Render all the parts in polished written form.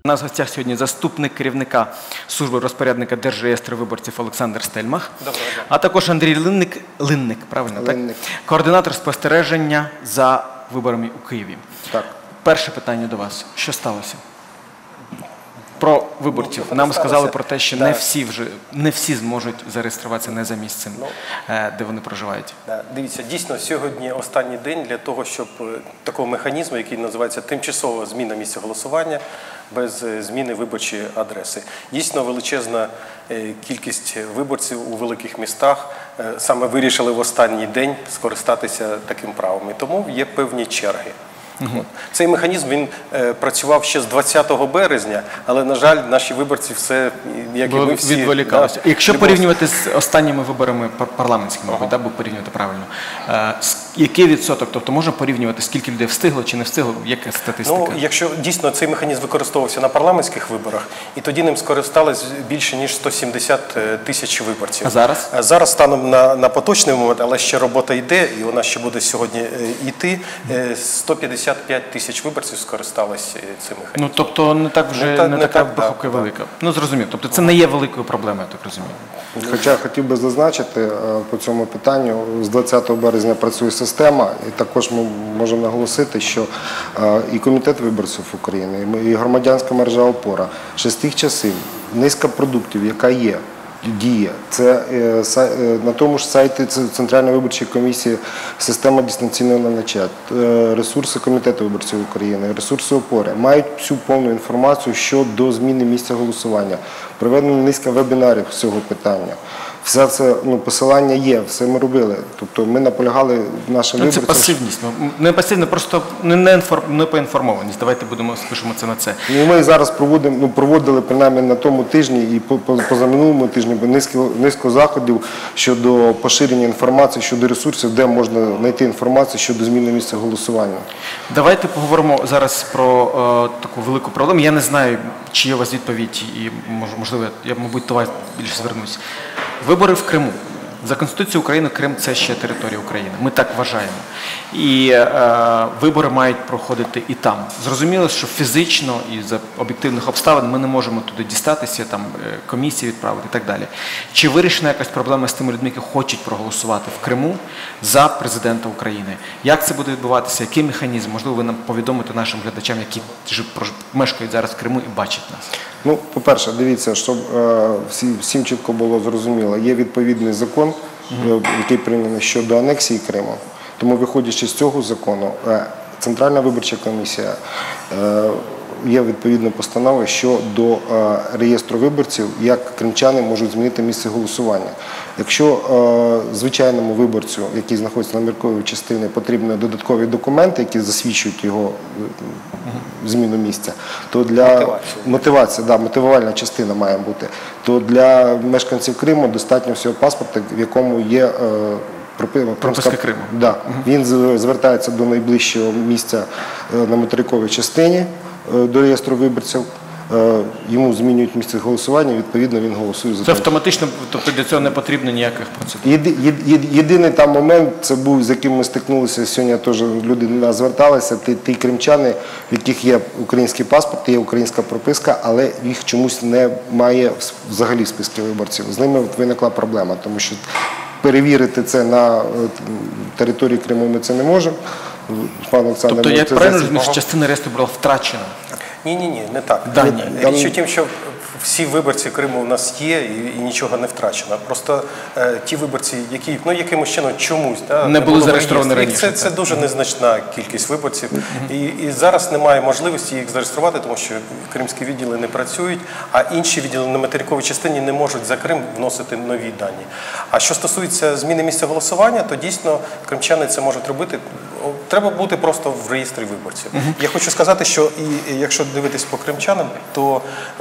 У нас в гостях сьогодні заступник керівника служби розпорядника Держреєстру виборців Олександр Стельмах, а також Андрій Линник, правильно, так? Координатор спостереження за виборами у Києві. Так. Перше питання до вас. Що сталося? Про виборців. Нам сказали про те, що не всі зможуть зареєструватися не за місцем, де вони проживають. Дивіться, дійсно, сьогодні останній день для того, щоб такого механізму, який називається тимчасова зміна місця голосування без зміни виборчої адреси. Дійсно, величезна кількість виборців у великих містах саме вирішили в останній день скористатися таким правом. І тому є певні черги. Цей механізм, він працював ще з 20 березня, але, на жаль, наші виборці все, як і ми всі... відволікалися. Якщо порівнювати з останніми виборами парламентськими, мабуть, бо порівнювати правильно, який відсоток, тобто можна порівнювати, скільки людей встигло чи не встигло, яка статистика? Ну, якщо дійсно цей механізм використовувався на парламентських виборах, і тоді ним скористались більше, ніж 170 тисяч виборців. А зараз? Зараз станом на поточний момент, але ще робота йде, і вона ще буде сьогодні йти, 155 тисяч виборців скористалися цим механізмом. Ну, тобто не так вже не така похопка велика. Ну, зрозуміло. Тобто це не є великою проблемою, я так розумію. Хоча хотів би зазначити по цьому питанню, з 20 березня працює система, і також ми можемо наголосити, що і Комітет виборців України, і громадянська мережа «Опора» ще з тих часів низка продуктів, яка є, діє. Це на тому ж сайті Центральної виборчої комісії система дистанційного навчання, ресурси Комітету виборців України, ресурси «Опори» мають всю повну інформацію щодо зміни місця голосування. Проведено низка вебінарів з цього питання. Все це посилання є, все ми робили. Тобто ми наполягали нашим виборцям. Це пасивність. Не пасивність, просто не поінформованість. Давайте спишемо це на це. Ми зараз проводили принаймні на тому тижні і позаминулому тижні низку заходів щодо поширення інформації, щодо ресурсів, де можна знайти інформацію щодо зміни місця голосування. Давайте поговоримо зараз про таку велику проблему. Я не знаю, чи є у вас відповідь, і можливо, я, мабуть, до вас більше звернусь. Вибори в Криму. За Конституцією України Крим – це ще територія України. Ми так вважаємо. І вибори мають проходити і там. Зрозуміло, що фізично і за об'єктивних обставин ми не можемо туди дістатися, там комісії відправити і так далі. Чи вирішена якась проблема з тими людьми, які хочуть проголосувати в Криму за президента України? Як це буде відбуватися? Який механізм? Можливо, ви нам повідомите нашим глядачам, які мешкають зараз в Криму і бачать нас? Ну, по-перше, дивіться, щоб всім чітко було зрозуміло, є відповідний закон, який прийнятий щодо анексії Криму. Тому, виходячи з цього закону, Центральна виборча комісія є відповідна постанова щодо реєстру виборців, як кримчани можуть змінити місце голосування. Якщо звичайному виборцю, який знаходиться на мірковій частині, потрібні додаткові документи, які засвідчують його зміну місця, то для мотивувальна частина має бути, то для мешканців Криму достатньо всього паспорта, в якому є прописка Криму. Да. Він звертається до найближчого місця на материковій частині, до реєстру виборців, йому змінюють місце голосування, відповідно він голосує за це автоматично, тобто для цього не потрібно ніяких процедур? Єдиний там момент, це був, з яким ми стикнулися, сьогодні теж люди до нас зверталися, ті кримчани, в яких є український паспорт, є українська прописка, але їх чомусь немає взагалі в списку виборців. З ними виникла проблема, тому що перевірити це на території Криму ми це не можемо. Тобто, я правильно розумію, що частина реєстру була втрачена? Ні, не так. Річ у тім, що всі виборці Криму у нас є і нічого не втрачено. Просто ті виборці, які якимось чином чомусь не були зареєстровані раніше. Це дуже незначна кількість виборців. І зараз немає можливості їх зареєструвати, тому що кримські відділи не працюють, а інші відділи на материковій частині не можуть за Крим вносити нові дані. А що стосується зміни місця голосування, то дійсно кримчани це можуть робити. Треба бути просто в реєстрі виборців. Я хочу сказати, що якщо дивитись по кримчанам, то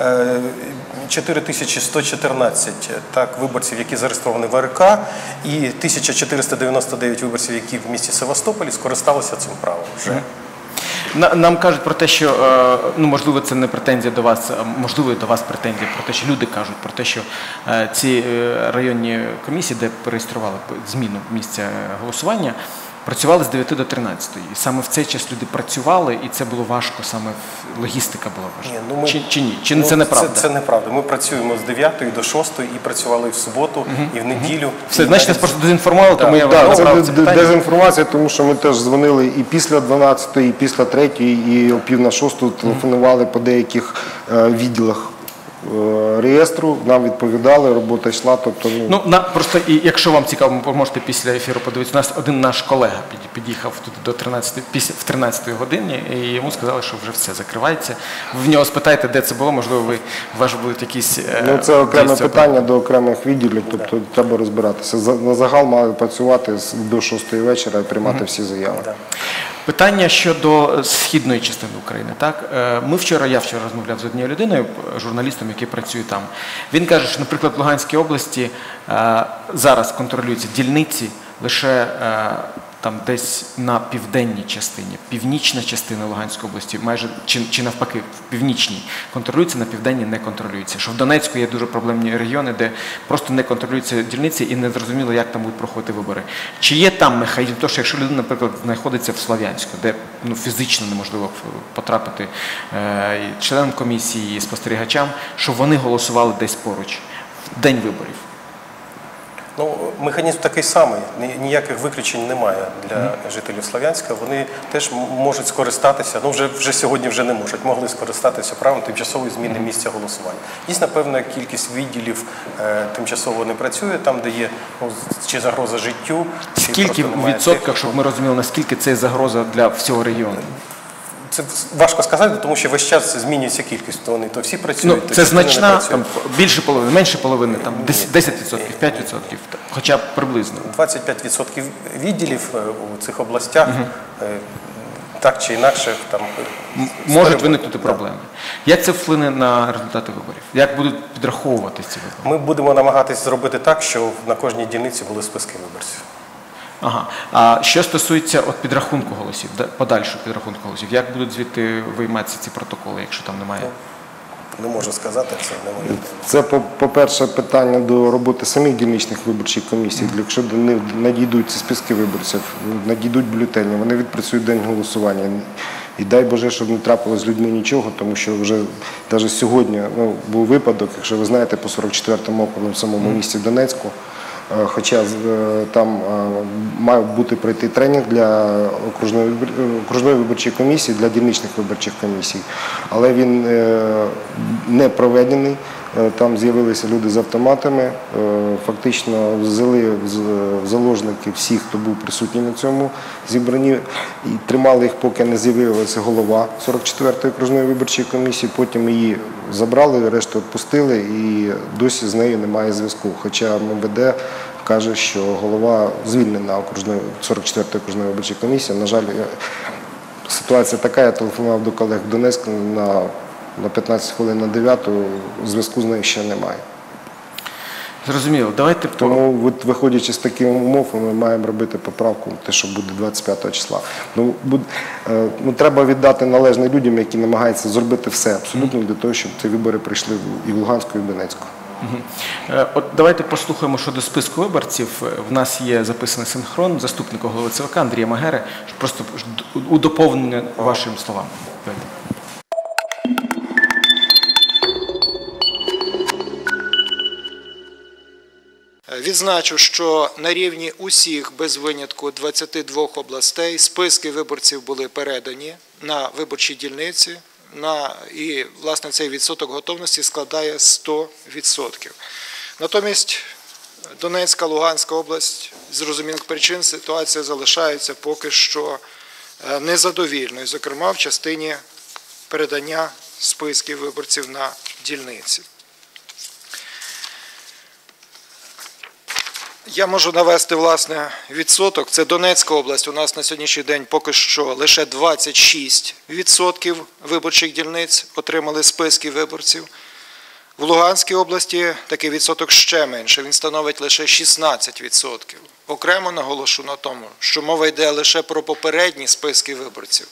4114 виборців, які зареєстровані в АРК, і 1499 виборців, які в місті Севастополі, скористалися цим правом вже. Нам кажуть про те, що, можливо, це не претензія до вас, можливо, до вас претензія про те, що люди кажуть про те, що ці районні комісії, де реєстрували зміну місця голосування, працювали з 9 до 13. І саме в цей час люди працювали, і це було важко, саме логістика була важка. Ні, ну ми- Чи ні? Чи це неправда? Це неправда. Ми працюємо з 9 до 6 і працювали і в суботу, і в неділю. Все, І значить, нас навіть- просто дезінформували, тому я Так, вам це направив це питання. дезінформація, тому що ми теж дзвонили і після 12, і після 3, і о пів на 6 телефонували по деяких відділах реєстру, нам відповідали, робота йшла. Тобто, Просто, і якщо вам цікаво, ви можете після ефіру подивитися. У нас один наш колега під'їхав тут до 13, в 13 годині, і йому сказали, що вже все закривається. Ви в нього спитаєте, де це було, можливо, у вас будуть якісь... це окреме дійсно, питання до окремих відділів, тобто треба розбиратися. На загал мали працювати до 6 вечора і приймати всі заяви. Питання щодо східної частини України. Так? Я вчора розмовляв з однією людиною, журналістом, який працює там. Він каже, що, наприклад, в Луганській області зараз контролюються дільниці лише там десь на південній частині. Північна частина Луганської області, майже чи навпаки, в північній контролюється, на південній не контролюється. Що в Донецьку є дуже проблемні регіони, де просто не контролюються дільниці і не зрозуміло, як там будуть проходити вибори. Чи є там механізм, тому що якщо людина, наприклад, знаходиться в Слов'янську, де фізично неможливо потрапити членам комісії, спостерігачам, щоб вони голосували десь поруч в день виборів? Механізм такий самий, ніяких виключень немає для жителів Слов'янська. Вони теж можуть скористатися, вже сьогодні вже не можуть, могли скористатися правом тимчасової зміни місця голосування. Дійсно, певна кількість відділів тимчасово не працює, там, де є чи загроза життю, чи Скільки просто в немає відсотках, техніки. щоб ми розуміли, наскільки це загроза для всього регіону? Це важко сказати, тому що весь час змінюється кількість, то вони то всі працюють, то Це частина не значна, працює. там, більше половини, менше половини, там, 10%, 5%, хоча б приблизно. 25% відділів у цих областях так чи інакше там Можуть виникнути проблеми. Як це вплине на результати виборів? Як будуть підраховуватися ці вибори? Ми будемо намагатися зробити так, що на кожній дільниці були списки виборців. Ага. А що стосується підрахунку голосів, подальшого підрахунку голосів, як будуть звідти вийматися ці протоколи, якщо там немає? Не можу сказати, це не моє. Це, по-перше, питання до роботи самих дільничних виборчих комісій. Якщо не надійдуть ці списки виборців, надійдуть бюлетені, вони відпрацюють день голосування. І дай Боже, щоб не трапилось з людьми нічого, тому що вже навіть сьогодні був випадок, якщо ви знаєте, по 44-му округу в самому місті Донецьку, хоча там мав бути пройти тренінг для окружної виборчої комісії, для дільничних виборчих комісій, але він не проведений. Там з'явилися люди з автоматами, фактично взяли в заложники всіх, хто був присутній на цьому зібранні, і тримали їх, поки не з'явилася голова 44-ї окружної виборчої комісії, потім її забрали, решту відпустили і досі з нею немає зв'язку. Хоча МВД каже, що голова звільнена 44-ї окружної виборчої комісії. На жаль, ситуація така, я телефонував до колег в Донецьку на 15 хвилин на 9, зв'язку з нею ще немає. Зрозуміло. Давайте Тому, виходячи з таких умов, ми маємо робити поправку, те, що буде 25 числа. Треба віддати належне людям, які намагаються зробити все абсолютно для того, щоб ці вибори прийшли і в Луганську, і в Донецьку. От давайте послухаємо щодо списку виборців. В нас є записаний синхрон заступника голови ЦВК Андрія Магери, просто у доповнення вашим словам. Давайте. Відзначу, що на рівні усіх, без винятку 22 областей, списки виборців були передані на виборчі дільниці, і, власне, цей відсоток готовності складає 100%. Натомість Донецька, Луганська область, з зрозумілих причин, ситуація залишається поки що незадовільною, зокрема в частині передання списків виборців на дільниці. Я можу навести, власне, відсоток. Це Донецька область. У нас на сьогоднішній день поки що лише 26% виборчих дільниць отримали списки виборців. В Луганській області такий відсоток ще менше, він становить лише 16%. Окремо наголошу на тому, що мова йде лише про попередні списки виборців.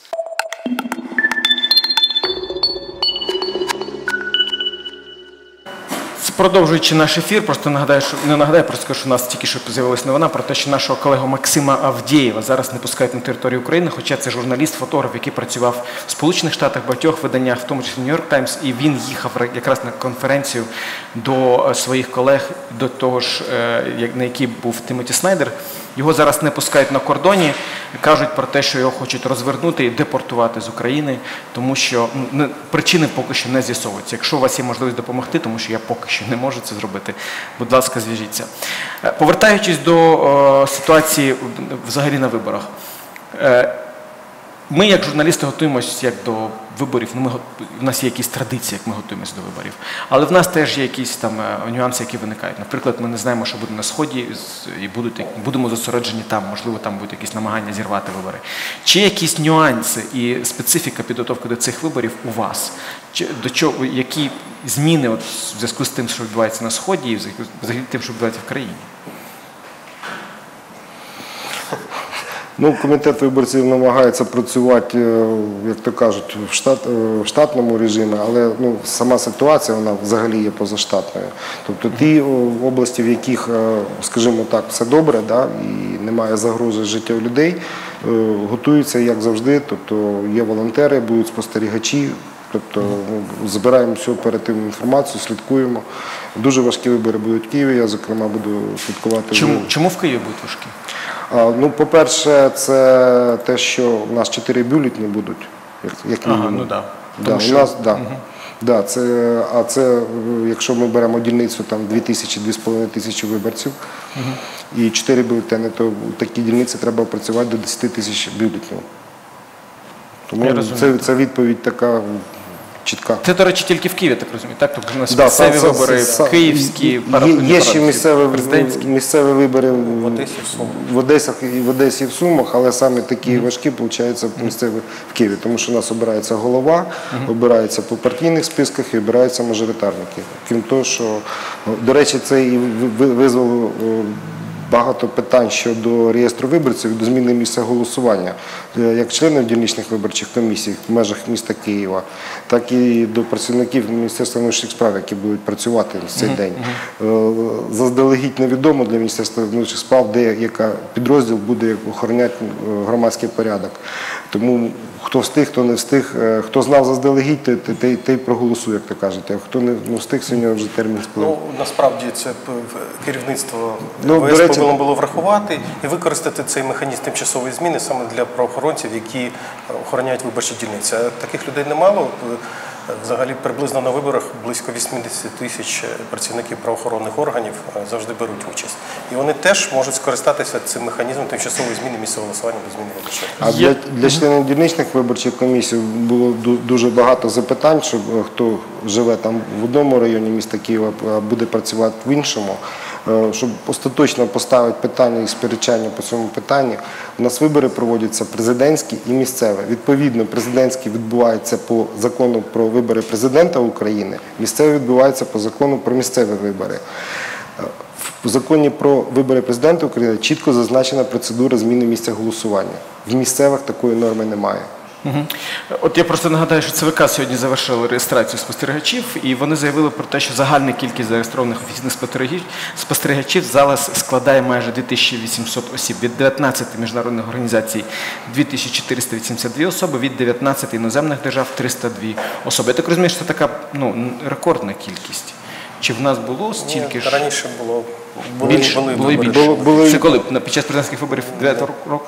Продовжуючи наш ефір, просто нагадаю, просто скажу, що у нас тільки що з'явилася новина про те, що нашого колегу Максима Авдєєва зараз не пускають на територію України, хоча це журналіст, фотограф, який працював в Сполучених Штатах, в багатьох виданнях, в тому числі New York Times, і він їхав якраз на конференцію до своїх колег, до того ж, на якій був Тімоті Снайдер. Його зараз не пускають на кордоні, кажуть про те, що його хочуть розвернути і депортувати з України, тому що причини поки що не з'ясовуються. Якщо у вас є можливість допомогти, тому що я поки що не можу це зробити, будь ласка, зв'яжіться. Повертаючись до ситуації взагалі на виборах. Ми, як журналісти, готуємося як до виборів, в нас є якісь традиції, як ми готуємося до виборів. Але в нас теж є якісь там нюанси, які виникають. Наприклад, ми не знаємо, що буде на Сході, і будемо зосереджені там, можливо, там будуть якісь намагання зірвати вибори. Чи є якісь нюанси і специфіка підготовки до цих виборів у вас? Які зміни в зв'язку з тим, що відбувається на Сході, і взагалі тим, що відбувається в країні? Комітет виборців намагається працювати, як то кажуть, в штатному режимі, але сама ситуація, вона взагалі є позаштатною. Тобто ті області, в яких, скажімо так, все добре, і немає загрози життя людей, готуються, як завжди, тобто є волонтери, будуть спостерігачі, тобто збираємо всю оперативну інформацію, слідкуємо. Дуже важкі вибори будуть в Києві, я, зокрема, буду слідкувати. Чому в Києві будуть важкі? По-перше, це те, що у нас 4 бюлетені будуть, як мінімум. Це, якщо ми беремо дільницю, там 2,5 тисячі виборців і 4 бюлетені, то такі дільниці треба опрацювати до 10 тисяч бюлетенів. Тому це відповідь така чітка. Це, до речі, тільки в Києві, так розумію, так? Тобто у нас місцеві вибори, київські, є ще місцеві вибори в Одесі і в Сумах, але саме такі важкі, виходить, місцеві в Києві, тому що у нас обирається голова, обирається по партійних списках і обираються мажоритарники. Крім того, що, до речі, це і визвало багато питань щодо реєстру виборців і до зміни місця голосування, як членів дільничних виборчих комісій в межах міста Києва, так і до працівників Міністерства внутрішніх справ, які будуть працювати в цей день. Заздалегідь невідомо для Міністерства внутрішніх справ, де який підрозділ буде охороняти громадський порядок. Тому хто встиг, хто не встиг, хто знав заздалегідь, той проголосує, як то кажуть, а хто не встиг, сьогодні вже термін сплив. Насправді це керівництво ВС повинно було врахувати і використати цей механізм тимчасової зміни саме для правоохоронців, які охороняють виборчі дільниці. Таких людей немало. Взагалі приблизно на виборах близько 80 тисяч працівників правоохоронних органів завжди беруть участь. І вони теж можуть скористатися цим механізмом тимчасової зміни місця голосування до зміни виборчого. А для членів дільничних виборчих комісій було дуже багато запитань, що хто живе там в одному районі міста Києва, а буде працювати в іншому. Щоб остаточно поставити питання і сперечання по цьому питанню, у нас вибори проводяться президентські і місцеві. Відповідно, президентські відбуваються по закону про вибори президента України, місцеві відбуваються по закону про місцеві вибори. В законі про вибори президента України чітко зазначена процедура зміни місця голосування. В місцевих такої норми немає. От я просто нагадаю, що ЦВК сьогодні завершили реєстрацію спостерігачів, і вони заявили про те, що загальна кількість зареєстрованих офіційних спостерігачів зараз складає майже 2800 осіб. Від 19 міжнародних організацій 2482 особи, від 19 іноземних держав 302 особи. Я так розумію, що це така рекордна кількість. Чи в нас було стільки ж? Раніше було більше. Це коли? Під час президентських виборів 9 року?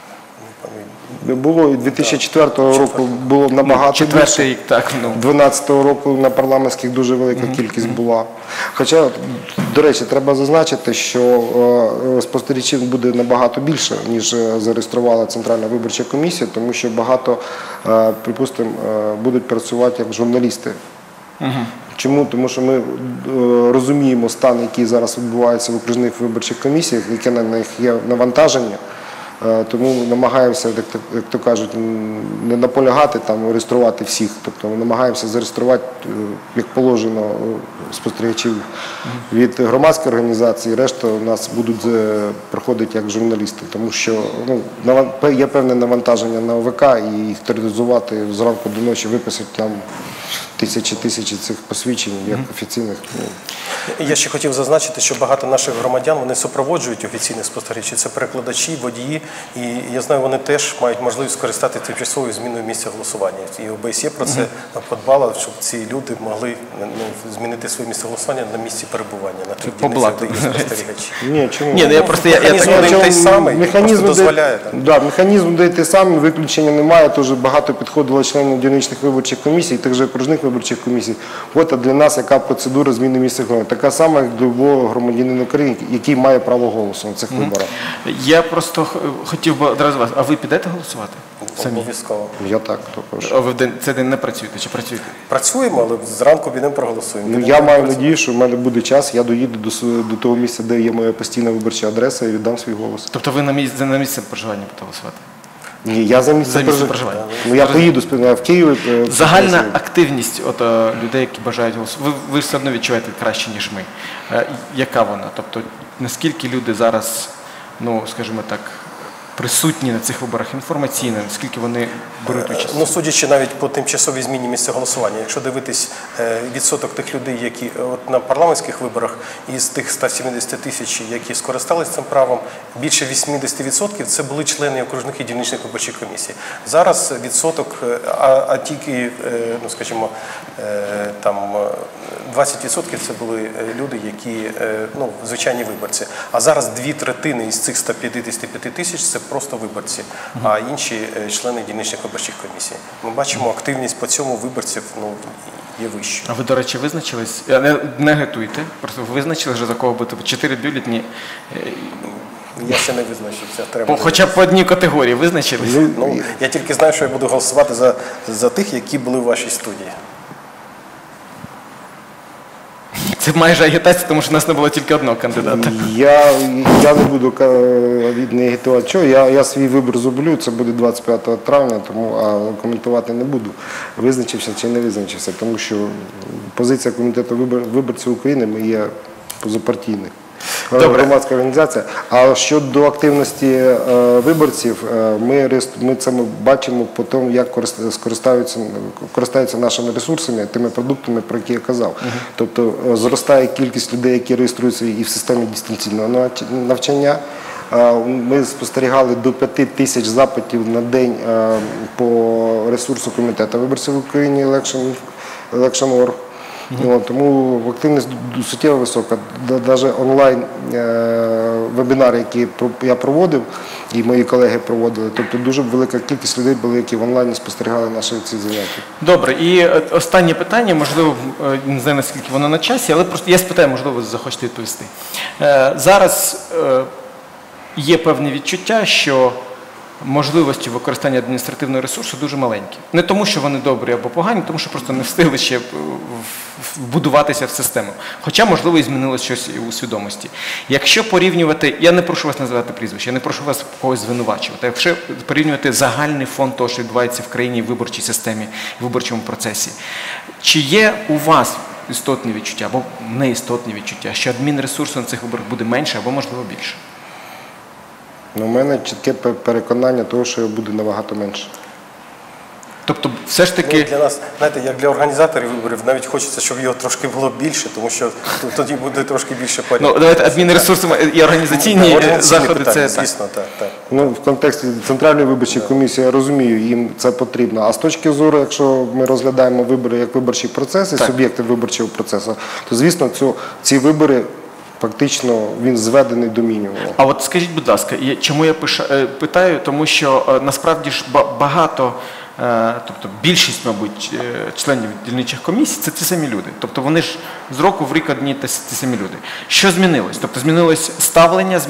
Було, і 2004 року було набагато більше. 2012 року на парламентських дуже велика кількість була. Хоча, до речі, треба зазначити, що спостерігачів буде набагато більше, ніж зареєструвала Центральна виборча комісія, тому що багато, припустимо, будуть працювати як журналісти. Чому? Тому що ми розуміємо стан, який зараз відбувається в окружних виборчих комісіях, яке на них є навантаження. Тому намагаємося, як то кажуть, не наполягати, реєструвати всіх. Тобто ми намагаємося зареєструвати, як положено, спостерігачів від громадської організації, решта у нас будуть проходити як журналісти. Тому що є певне навантаження на ОВК, і їх тероризувати зранку до ночі, виписати нам тисячі цих посвідчень, як офіційних. Я ще хотів зазначити, що багато наших громадян, вони супроводжують офіційних спостерігачів, це перекладачі, водії, і я знаю, вони теж мають можливість скористати тимчасовою зміною місця голосування. І ОБСЄ про це подбала, щоб ці люди могли змінити своє місце голосування на місці перебування, на тих дільницях, де є спостерігачі. Ні, чому? Ні, ну я просто Механізм один той самий, Механізм просто дозволяє. механізм один той самий, виключення немає. Теж багато підходило членів дільничних виборчих комісій, також окружних виборчих комісій. От, а для нас яка процедура зміни місця голосування? Така сама, як для любого громадянина України, який має право голосу на цих виборах. Я просто хотів би одразу вас, а ви підете голосувати? Обов'язково. Я так також. А ви в цей день не працюєте чи працюєте? Працюємо, але зранку підемо проголосуємо. Ну, я маю надію, що в мене буде час, я доїду до того місця, де є моя постійна виборча адреса, і віддам свій голос. Тобто ви на місце проживання будете голосувати? Ні, я за місце За місце проживання. Ну, я поїду в Києві. Загальна активність людей, які бажають голосувати, ви все одно відчуваєте краще, ніж ми. Яка вона? Тобто, наскільки люди зараз, ну, скажімо так, присутні на цих виборах інформаційно, наскільки вони беруть участь? Ну, судячи навіть по тимчасовій зміні місця голосування, якщо дивитись відсоток тих людей, які от на парламентських виборах, із тих 170 тисяч, які скористалися цим правом, більше 80% це були члени окружних і дільничних виборчих комісій. Зараз відсоток, а тільки, ну, скажімо, там 20% це були люди, які, ну, звичайні виборці. А зараз 2/3 із цих 155 тисяч це просто виборці, а інші члени дільничних виборчих комісій. Ми бачимо, активність по цьому виборців, ну, є вищою. А ви, до речі, визначились? Не агітуйте, просто ви визначили вже за кого бути 4 бюлетні. Я ще не визначився. Треба Хоча б по одній категорії визначились? Ну, я тільки знаю, що я буду голосувати за тих, які були в вашій студії. Це майже агітація, тому що в нас не було тільки одного кандидата. Я не буду не агітувати. Чого? Я свій вибір зроблю, це буде 25 травня, тому коментувати не буду, визначився чи не визначився, тому що позиція Комітету виборців України є позапартійною. Громадська організація. А щодо активності виборців, ми це бачимо по тому, як користаються нашими ресурсами, тими продуктами, про які я казав. Тобто зростає кількість людей, які реєструються і в системі дистанційного навчання. Ми спостерігали до 5 тисяч запитів на день по ресурсу Комітету виборців в Україні Election.org. Тому активність суттєво висока. Навіть онлайн-вебінари, які я проводив, і мої колеги проводили, тобто дуже велика кількість людей були, які в онлайні спостерігали наші ці заняття. Добре, і останнє питання, можливо, не знаю, наскільки воно на часі, але просто я спитаю, можливо, ви захочете відповісти. Зараз є певне відчуття, що можливості використання адміністративного ресурсу дуже маленькі. Не тому, що вони добрі або погані, тому що просто не встигли ще вбудуватися в систему. Хоча, можливо, і змінилося щось у свідомості. Якщо порівнювати, я не прошу вас називати прізвище, я не прошу вас когось звинувачувати, якщо порівнювати загальний фон того, що відбувається в країні, в виборчій системі, в виборчому процесі, чи є у вас істотні відчуття або неістотні відчуття, що адмінресурсу на цих виборах буде менше або, можливо, більше? У мене чітке переконання того, що буде набагато менше. Тобто, все ж таки... Для нас, знаєте, як для організаторів виборів, навіть хочеться, щоб його трошки було більше, тому що тоді буде трошки більше порядку. Ну, давайте адмінресурси і організаційні заходи, це так. Звісно, так. Ну, в контексті Центральної виборчої комісії, я розумію, їм це потрібно. А з точки зору, якщо ми розглядаємо вибори як виборчий процес і суб'єкти виборчого процесу, то, звісно, ці вибори фактично він зведений до мінімуму. А от скажіть, будь ласка, чому я питаю? Тому що насправді ж багато, тобто більшість, мабуть, членів дільничих комісій – це ті самі люди. Тобто вони ж з року в рік одні ті самі люди. Що змінилось? Тобто змінилось ставлення,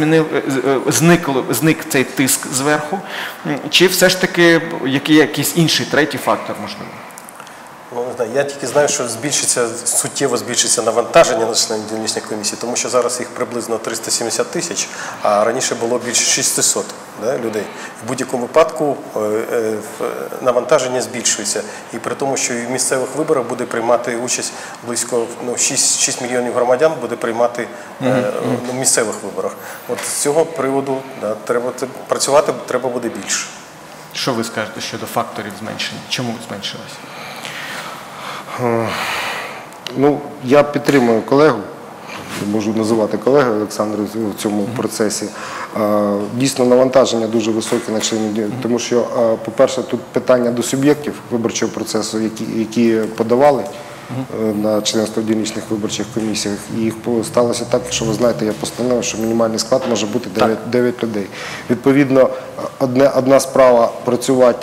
зник цей тиск зверху, чи все ж таки якийсь інший, третій фактор можливо? Ну, не знаю, я тільки знаю, що суттєво збільшиться навантаження на членів дільничних комісій, тому що зараз їх приблизно 370 тисяч, а раніше було більше 600 людей. В будь-якому випадку навантаження збільшується. І при тому, що і в місцевих виборах буде приймати участь близько 6 мільйонів громадян буде приймати в місцевих виборах. От з цього приводу треба працювати треба буде більше. Що ви скажете щодо факторів зменшення? Чому зменшилось? Ну, я підтримую колегу, можу називати колегою Олександру в цьому процесі. Дійсно, навантаження дуже високе на членів, тому що, по-перше, тут питання до суб'єктів виборчого процесу, які подавали на членство в дільничних виборчих комісіях. І їх сталося так, що ви знаєте, я постановив, що мінімальний склад може бути 9 людей. Відповідно, одна справа працювати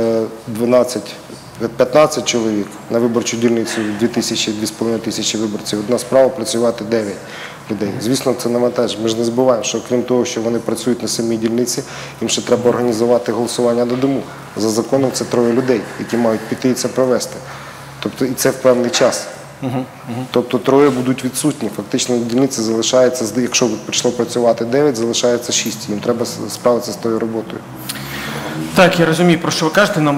15 чоловік на виборчу дільницю 2,5 тисячі виборців, одна справа працювати 9 людей. Звісно, це навантаження. Ми ж не забуваємо, що крім того, що вони працюють на самій дільниці, їм ще треба організувати голосування додому. За законом це 3 людей, які мають піти і це провести. Тобто і це в певний час. Тобто 3 будуть відсутні. Фактично на дільниці залишається, якщо прийшло працювати 9, залишається 6. Їм треба справитися з тою роботою. Так, я розумію, про що ви кажете.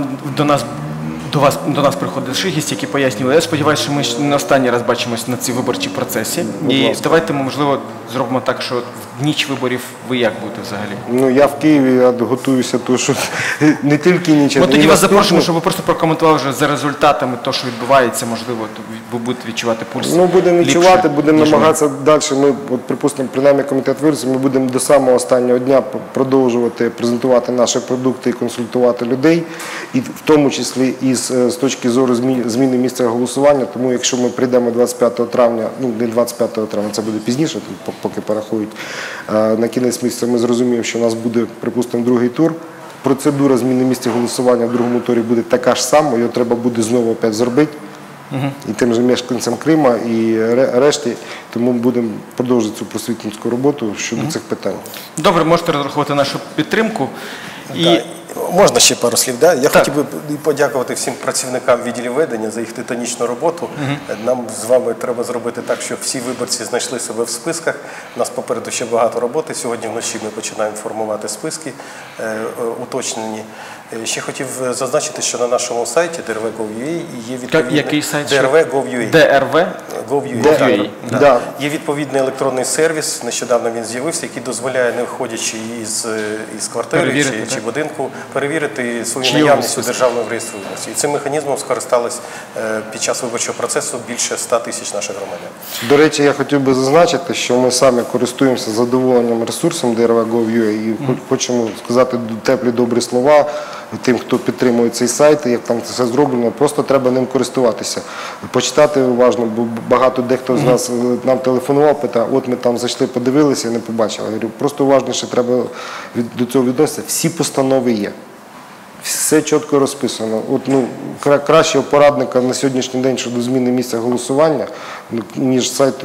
До нас приходить шихість, які пояснювали. Я сподіваюся, що ми не останній раз бачимося на цій виборчій процесі. І давайте ми, можливо, зробимо так, що в ніч виборів ви як будете взагалі? Ну, я в Києві, я готуюся, тому що не тільки ніч. Ми тоді вас запрошуємо, щоб ви просто прокоментували вже за результатами того, що відбувається, можливо, ви будете відчувати пульс. Ну, будемо ліпше, відчувати, будемо ніж ми. намагатися далі. Ми, от, припустимо, принаймні комітет вирішив, ми будемо до самого останнього дня продовжувати презентувати наші продукти і консультувати людей, і в тому числі і з точки зору зміни місця голосування. Тому якщо ми прийдемо 25 травня, ну не 25 травня, це буде пізніше, поки порахують, на кінець місяця ми зрозуміємо, що у нас буде, припустимо, другий тур. Процедура зміни місця голосування в другому турі буде така ж сама, його треба буде знову опять зробити. І тим же мешканцям Крима, і решті. Тому ми будемо продовжувати цю просвітницьку роботу щодо цих питань. Добре, можете розраховувати нашу підтримку. І Можна ще пару слів? Да? Я хотів би подякувати всім працівникам відділів ведення за їх титанічну роботу. Нам з вами треба зробити так, щоб всі виборці знайшли себе в списках. У нас попереду ще багато роботи. Сьогодні вночі ми починаємо формувати списки уточнені. Ще хотів зазначити, що на нашому сайті drv.gov.ua є відповідний... Який сайт? drv.gov.ua. DRV.gov.ua. Да. Є відповідний електронний сервіс, нещодавно він з'явився, який дозволяє, не виходячи із квартири чи будинку, перевірити свою наявність у державному реєстрі виборців. І цим механізмом скористались під час виборчого процесу більше 100 тисяч наших громадян. До речі, я хотів би зазначити, що ми самі користуємося задоволенням ресурсом drv.gov.ua і хочемо сказати теплі добрі слова тим, хто підтримує цей сайт, як там це все зроблено. Просто треба ним користуватися. Почитати уважно, бо багато дехто з нас нам телефонував, питав, от ми там зайшли, подивилися і не побачили. Я говорю, просто уважніше треба до цього відноситися. Всі постанови є. Все чітко розписано. От, кращого порадника на сьогоднішній день щодо зміни місця голосування, ніж сайту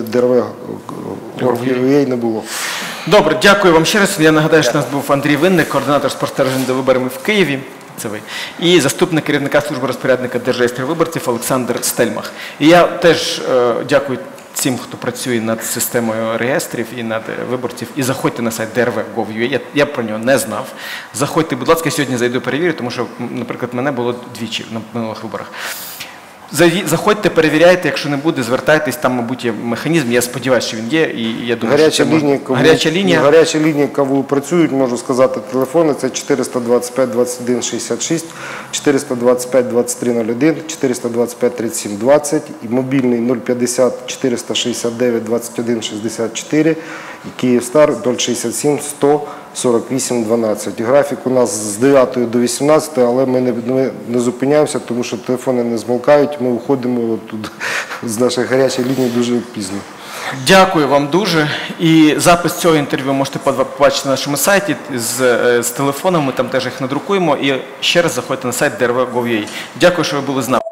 DRV.gov.ua не було. Добре, дякую вам ще раз. Я нагадаю, що у нас був Андрій Винник, координатор спостережень за виборами в Києві, це ви, і заступник керівника служби розпорядника Держреєстру виборців Олександр Стельмах. І я теж дякую всім, хто працює над системою реєстрів і над виборців. І заходьте на сайт drv.gov.ua, я про нього не знав. Заходьте, будь ласка, я сьогодні зайду перевірю, тому що, наприклад, мене було двічі на минулих виборах. Заходьте, перевіряйте, якщо не буде, звертайтесь, там, мабуть, є механізм, я сподіваюся, що він є, і я думаю, Гаряча лінія, кого працюють, можу сказати, телефони, це 425 21 66, 425 23 01, 425 37 20, і мобільний 050 469 21 64, і Київстар 067 100 48 12. Графік у нас з 9 до 18, але ми не зупиняємося, тому що телефони не змовкають, ми виходимо тут з наших гарячих ліній дуже пізно. Дякую вам дуже. І запис цього інтерв'ю можете побачити на нашому сайті з телефоном, ми там теж їх надрукуємо. І ще раз заходьте на сайт drv.gov.ua. Дякую, що ви були з нами.